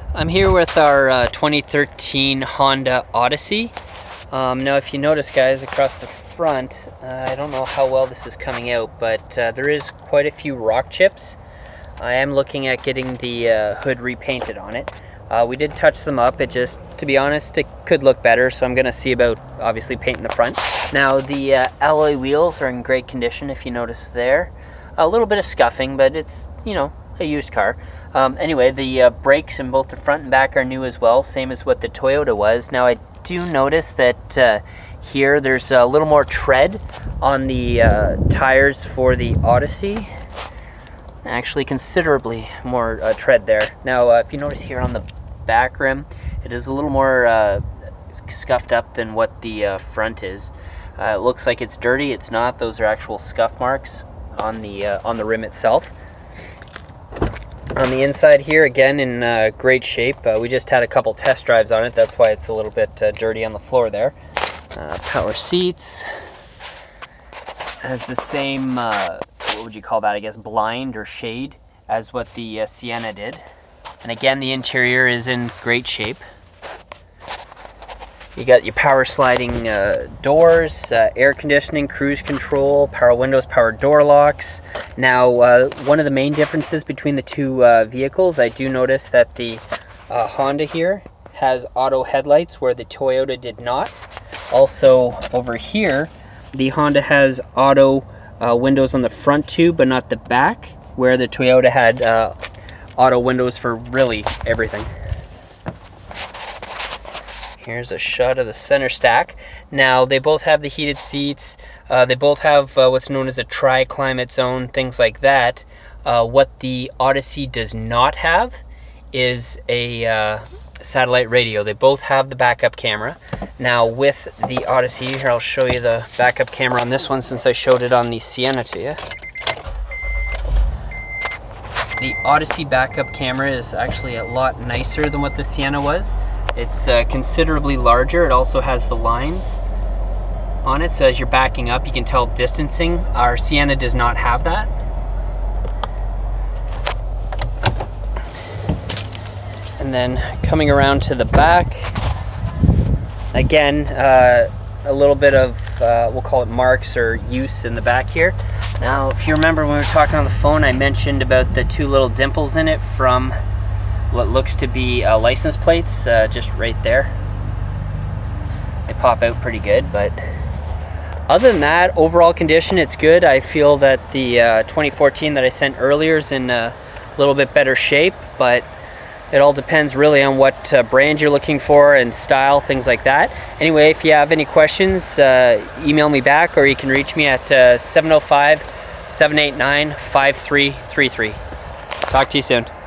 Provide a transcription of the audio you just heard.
I'm here with our 2013 Honda Odyssey. Now if you notice, guys, across the front, I don't know how well this is coming out, but there is quite a few rock chips. I am looking at getting the hood repainted on it. We did touch them up. It just, to be honest, it could look better, so I'm going to see about obviously painting the front. Now the alloy wheels are in great condition, if you notice there. A little bit of scuffing, but it's, you know, a used car. Anyway, the brakes in both the front and back are new as well, same as what the Toyota was. Now I do notice that here there's a little more tread on the tires for the Odyssey. Actually considerably more tread there. Now if you notice here on the back rim, it is a little more scuffed up than what the front is. It looks like it's dirty. It's not. Those are actual scuff marks on the rim itself. On the inside here, again, in great shape. We just had a couple test drives on it. That's why it's a little bit dirty on the floor there. Power seats. Has the same, what would you call that, I guess, blind or shade as what the Sienna did. And again, the interior is in great shape. You got your power sliding doors, air conditioning, cruise control, power windows, power door locks. Now, one of the main differences between the two vehicles, I do notice that the Honda here has auto headlights where the Toyota did not. Also, over here, the Honda has auto windows on the front too, but not the back, where the Toyota had auto windows for really everything. Here's a shot of the center stack. Now, they both have the heated seats. They both have what's known as a tri-climate zone, things like that. What the Odyssey does not have is a satellite radio. They both have the backup camera. Now, with the Odyssey, here I'll show you the backup camera on this one since I showed it on the Sienna to you. The Odyssey backup camera is actually a lot nicer than what the Sienna was. It's considerably larger. It also has the lines on it, so as you're backing up, you can tell distancing. Our Sienna does not have that. And then coming around to the back, again, a little bit of, we'll call it marks or use in the back here. Now, if you remember when we were talking on the phone, I mentioned about the two little dimples in it from what looks to be license plates, just right there. They pop out pretty good, but other than that, overall condition, it's good. I feel that the 2014 that I sent earlier is in a little bit better shape, but it all depends really on what brand you're looking for and style, things like that. Anyway, if you have any questions, email me back, or you can reach me at 705-789-5333. Talk to you soon.